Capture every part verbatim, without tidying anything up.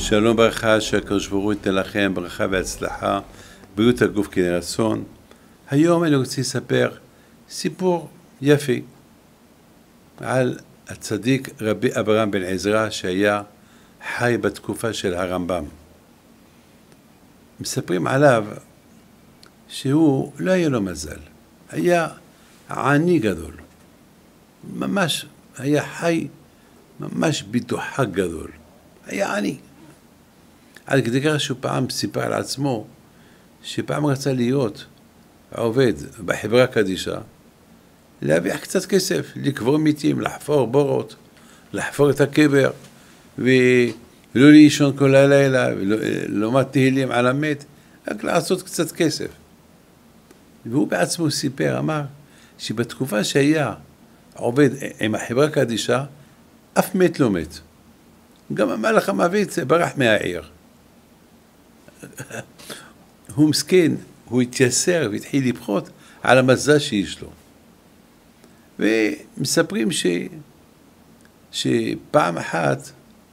שלום ברכה, שהקדוש ברוך הוא ייתן לכם ברכה והצלחה, בריאות הגוף כרצון. היום אני רוצה לספר סיפור יפה על הצדיק רבי אברהם בן עזרא שהיה חי בתקופה של הרמב"ם. מספרים עליו שהוא לא היה לו מזל, היה עני גדול, ממש היה חי ממש בדוחק גדול, היה עני. עד כדי כך שהוא פעם סיפר על עצמו שפעם רצה להיות עובד בחברה קדישא, להרוויח קצת כסף, לקבור מתים, לחפור בורות, לחפור את הקבר, ולא לישון כל הלילה, ולומד תהילים על המת, רק לעשות קצת כסף. והוא בעצמו סיפר, אמר, שבתקופה שהיה עובד עם החברה קדישא, אף מת לא מת. גם המלאך המוות ברח מהעיר. הוא מסכן, הוא התייסר והתחיל לבכות על המזל שיש לו. ומספרים ש... שפעם אחת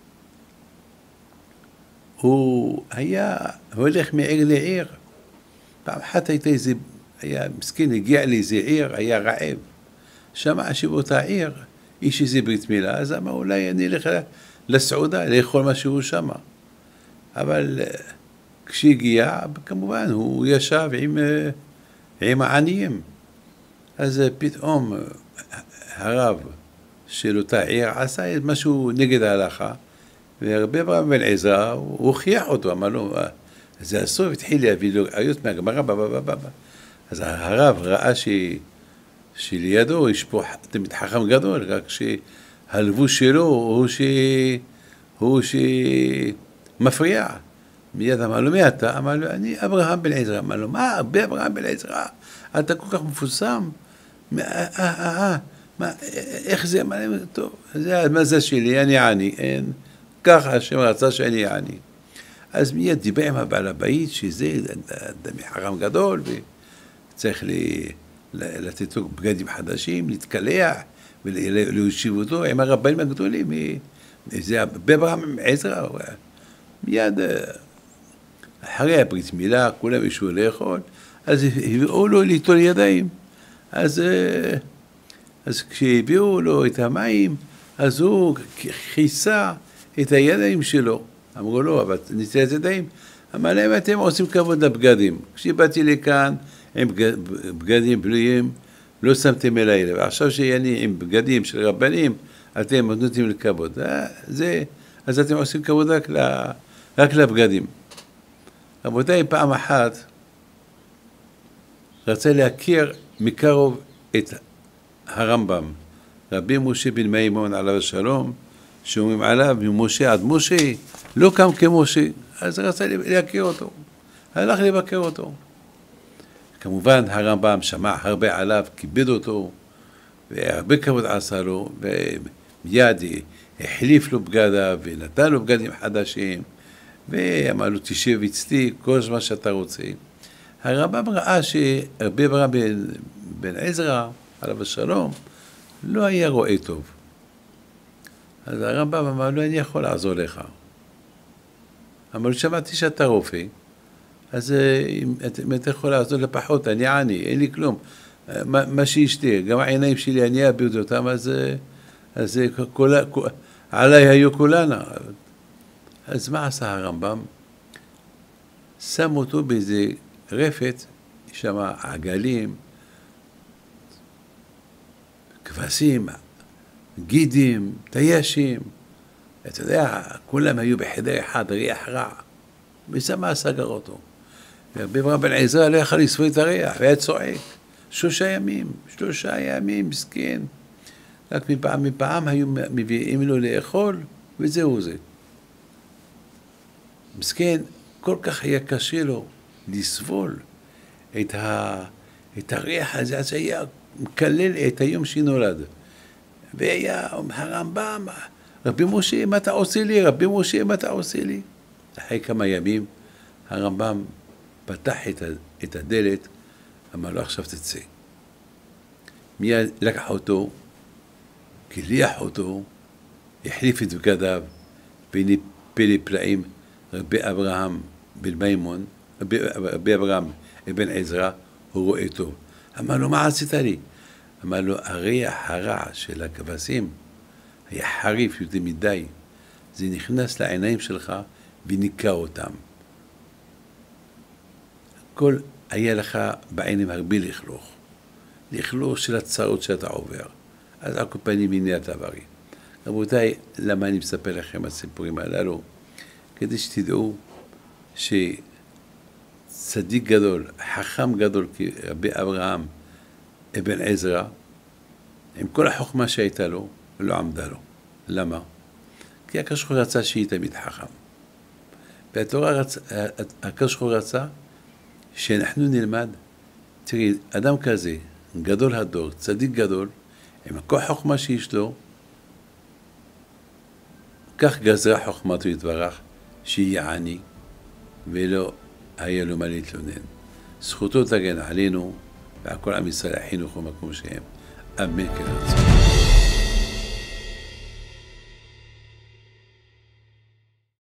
הוא היה הולך מעיר לעיר. פעם אחת הייתה איזה, היה מסכן, הגיע לאיזה עיר, היה רעב. שמע שבאותה עיר יש איזה ברית מילה, אז אמר אולי אני אלך לסעודה, לאכול משהו שמה. אבל כשהגיע, כמובן, הוא ישב עם, עם העניים. אז פתאום הרב של אותה עיר עשה משהו נגד ההלכה, ורבי אברהם בן עזרא, הוא הוכיח אותו, אמר לו, זה אסור, התחיל להביא לו עיות מהגמרא, בבבבבב. אז הרב ראה ש... שלידו יש פה תמיד חכם גדול, רק שהלבוש שלו הוא ש... הוא שמפריע. מיד אמר לו, מי אתה? אמר לו, אני אברהם בן עזרא. אמר לו, מה? רבי אברהם בן עזרא? אתה כל כך מפורסם? אה, אה, אה, מה, איך זה? מה, טוב, זה המזל שלי, אני עני, אין. ככה השם רצה שאני עני. אז מיד דיבר עם הבעל הבית, שזה דמי חכם גדול, וצריך לי... לתת לו בגדים חדשים, להתקלח ולהושיב אותו עם הרבנים הגדולים. זה רבי אברהם עזרא. מיד אחרי הברית מילה, כולם ישבו לאכול, אז הביאו לו ליטול ידיים. אז, אז כשהביאו לו את המים, אז הוא כיסה את הידיים שלו. אמרו לו, אבל ניסה את הידיים. אמר להם, אתם עושים כבוד לבגדים. כשבאתי לכאן, עם בגדים בלויים, לא שמתם אליי לב. עכשיו שאני עם בגדים של רבנים, אתם נותנים לכבוד. זה, אז אתם עושים כבוד רק, רק לבגדים. רבותיי, פעם אחת רצה להכיר מקרוב את הרמב"ם, רבי משה בן מימון עליו השלום, שאומרים עליו, ממשה עד משה, לא קם כמשה, אז רצה להכיר אותו. הלך לבקר אותו. כמובן הרמב"ם שמע הרבה עליו, כיבד אותו, והרבה כבוד עשה לו, ומיד החליף לו בגדיו, ונתן לו בגדים חדשים, ואמר לו, תשב אצלי, כל מה שאתה רוצה. הרמב"ם ראה שרבי אברהם בן, בן עזרא, עליו השלום, לא היה רואה טוב. אז הרמב"ם אמר לו, אני יכול לעזור לך. אמר לו, שמעתי שאתה רופא, אז אם אתה יכול לעזור לפחות, אני עני, אין לי כלום. מה, מה שישתי, גם העיניים שלי, אני אאבד אותם, אז, אז כל, כל, עליי היו כולנה. אז מה עשה הרמב"ם? שם אותו באיזה רפת, שם עגלים, כבשים, גידים, תיישים. אתה יודע, כולם היו בחדר אחד, ריח רע. ושם סגר אותו. ורבי אברהם בן עזרא לא יכל לסבול את הריח, והיה צועק. שלושה ימים, שלושה ימים, מסכן. רק מפעם מפעם היו מביאים לו לאכול, וזהו זה. מסכן, כל כך היה קשה לו לסבול את, ה, את הריח הזה, אז היה מקלל את היום שנולד. והיה הרמב"ם, רבי משה, מה אתה עושה לי? רבי משה, מה אתה עושה לי? אחרי כמה ימים, הרמב"ם פתח את, את הדלת, אמר לו, עכשיו תצא. מיד לקח אותו, קליח אותו, החליף את בגדיו, והנה פלא פלאים, רבי אברהם בן מימון, רבי, רבי אברהם בן עזרא, הוא רואה טוב. אמר לו, מה עשית לי? אמר לו, הריח הרע של הכבשים היה חריף יותר מדי. זה נכנס לעיניים שלך וניקה אותם. הכל היה לך בעיניים הרבה לכלוך. לכלוך של הצרות שאתה עובר. אז על כל פנים הנה אתה בריא. רבותיי, למה אני מספר לכם הסיפורים הללו? כדי שתדעו שצדיק גדול, חכם גדול כרבי אברהם אבן עזרא, עם כל החוכמה שהייתה לו, לא עמדה לו. למה? כי הקדוש ברוך הוא רצה שיהיה תמיד חכם. והתורה רצה, הקדוש ברוך הוא רצה שאנחנו נלמד, תראי, אדם כזה, גדול הדור, צדיק גדול, עם כל החוכמה שיש לו, כך גזרה חוכמתו יתברך, שיהיה עני, ולא היה לו מה להתלונן. זכותו תגן עלינו, ועל כל עם ישראל החינוך ומקום שהם. אמן כן רצון.